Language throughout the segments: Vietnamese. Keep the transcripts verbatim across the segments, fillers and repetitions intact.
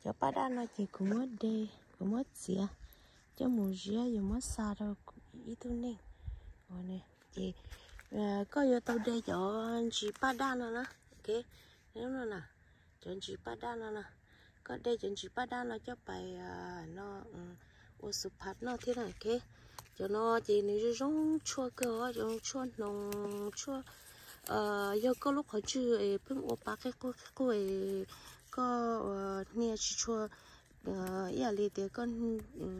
cho ba đa nó chỉ cũng mất đi cũng mất gì à cho mùa rửa giờ mất xa đâu ít thôi nè rồi nè chị có giờ tao đây cho chị ba đa nó nè ok nếu nó nè cho chị ba đa nó nè có đây cho chị ba đa nó cho bài nó ô sụp hạt nó thế này ok cho nó chỉ nếu giống chua cơ cho chua nồng chua ờ giờ có lúc họ chưa ấy bưng ô ba cái cô cô ấy có nè chỉ chua ờ ý là để con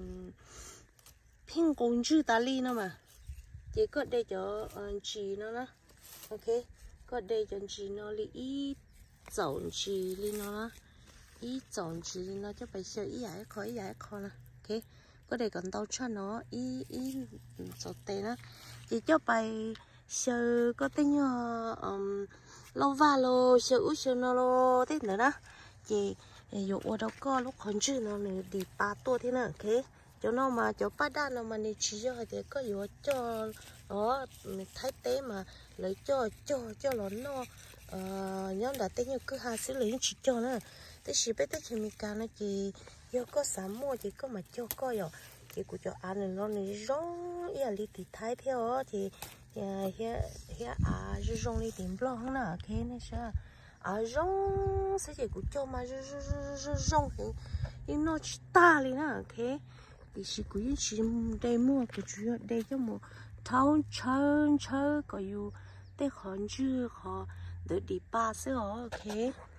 pin công chữ ta li nó mà chỉ có đây cho chị nó đó ok có đây cho chị nó li ít dọn chị li nó ít dọn chị nó cho phải sửa ý giải khó ý giải khó nè ok có đây còn tao cho nó ý ý dọn tê nó chỉ cho phải sửa có tên như um, lâu va lô sửa út sửa nó lô thế nữa đó chị dùng ở đâu có lúc còn chưa nó này đi ba tuổi thế nào ok cho nó mà cho ba đa nó mà này chỉ cho thì có dùng cho nó thái tế mà lấy cho cho cho nó nó nhóm đã tên như cứ hai xử lý chỉ cho nó thế chỉ biết tới chừng cả nó chỉ do có sắm mua chỉ có mà cho có rồi chỉ của cho ăn này nó này rong ý là đi thì thái theo thì hiện hiện à rong đi tìm lo không nào ok này sao à rong sẽ chỉ của cho mà rong thì nhưng nó chỉ ta đi nè ok thì chỉ của những chị đây mua của chú đây cho một tháo chân chân có yêu để khó chưa khó để đi ba sẽ ok